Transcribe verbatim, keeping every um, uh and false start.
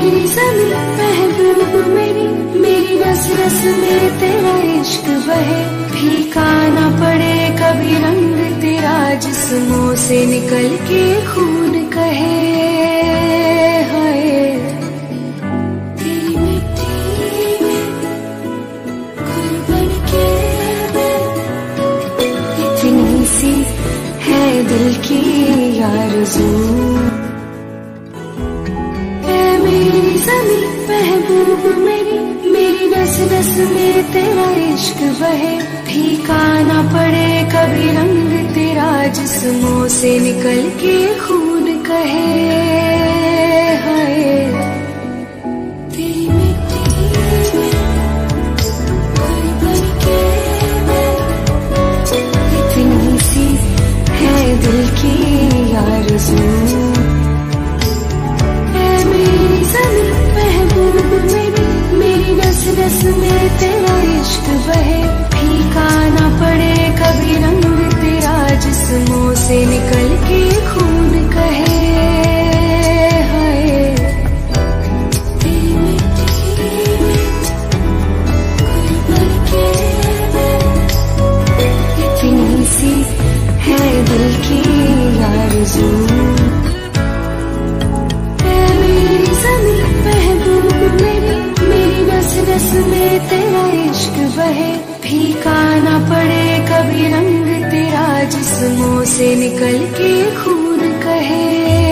मेरी ज़मीं महबूब मेरी, मेरी रस रस में तेरा इश्क बहे, फीका ना पड़े कभी रंग तेरा जिस्मों से निकल के खून कहे। हाय तेरी मिट्टी में घुल बन के इतनी सी है दिल की आरज़ू। मेरी ज़मीं महबूब मेरी, मेरी रस रस में तेरा इश्क बहे, फीका ना पड़े कभी रंग तेरा जिस्मों से निकल के खून कहे। हाय तेरी मिट्टी में घुल बन के इतनी सी है दिल की आरज़ू। रस में तेरा इश्क बहे, फीका ना पड़े कभी रंग तेरा जिस्मों से निकल के खून कहे। हाय तेरी मिट्टी में घुल बन के इतनी सी है दिल की आरज़ू। मेरी ज़मीं महबूब मेरी, रस रस में तेरा इश्क बहे, फीका ना पड़े कभी रंग तेरा जिस्मों से निकल के खून कहे।